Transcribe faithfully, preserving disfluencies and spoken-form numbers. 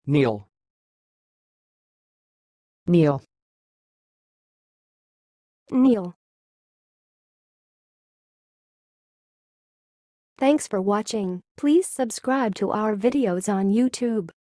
Kneel. kneel, Kneel. Thanks for watching. Please subscribe to our videos on YouTube.